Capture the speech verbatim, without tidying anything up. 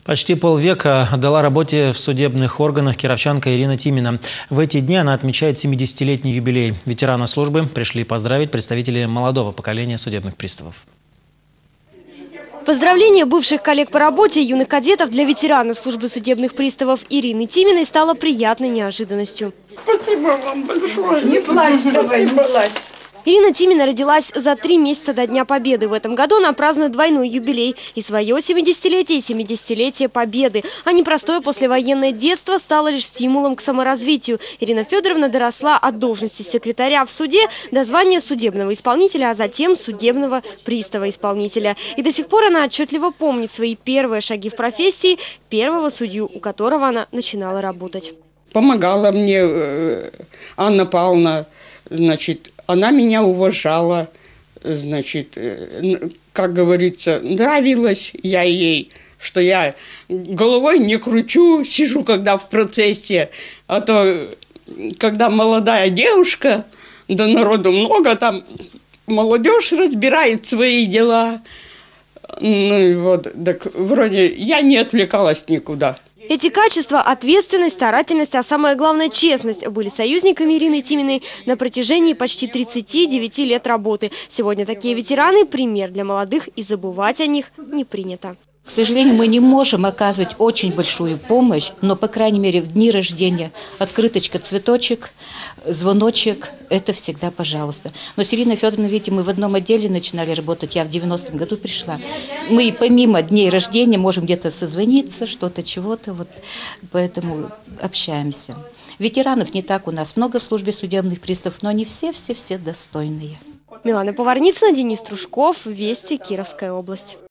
Почти полвека отдала работе в судебных органах кировчанка Ирина Тимина. В эти дни она отмечает семидесятилетний юбилей. Ветерана службы пришли поздравить представители молодого поколения судебных приставов. Поздравление бывших коллег по работе и юных кадетов для ветерана службы судебных приставов Ирины Тиминой стало приятной неожиданностью. Спасибо вам большое. Не плачь, давай, не плачь. Ирина Тимина родилась за три месяца до Дня Победы. В этом году она празднует двойной юбилей. И свое семидесятилетие, и семидесятилетие Победы. А непростое послевоенное детство стало лишь стимулом к саморазвитию. Ирина Федоровна доросла от должности секретаря в суде до звания судебного исполнителя, а затем судебного пристава-исполнителя. И до сих пор она отчетливо помнит свои первые шаги в профессии, первого судью, у которого она начинала работать. Помогала мне Анна Павловна, значит, она меня уважала, значит, как говорится, нравилась я ей, что я головой не кручу, сижу когда в процессе, а то, когда молодая девушка, да народу много, там молодежь разбирает свои дела, ну и вот, так вроде я не отвлекалась никуда. Эти качества – ответственность, старательность, а самое главное – честность – были союзниками Ирины Тиминой на протяжении почти тридцати девяти лет работы. Сегодня такие ветераны – пример для молодых, и забывать о них не принято. К сожалению, мы не можем оказывать очень большую помощь, но, по крайней мере, в дни рождения открыточка, цветочек, звоночек – это всегда пожалуйста. Но с Ириной Федоровной, видите, мы в одном отделе начинали работать, я в девяностом году пришла. Мы помимо дней рождения можем где-то созвониться, что-то, чего-то, вот, поэтому общаемся. Ветеранов не так у нас много в службе судебных приставов, но они все-все-все достойные. Милана Поварницына, Денис Трушков, Вести, Кировская область.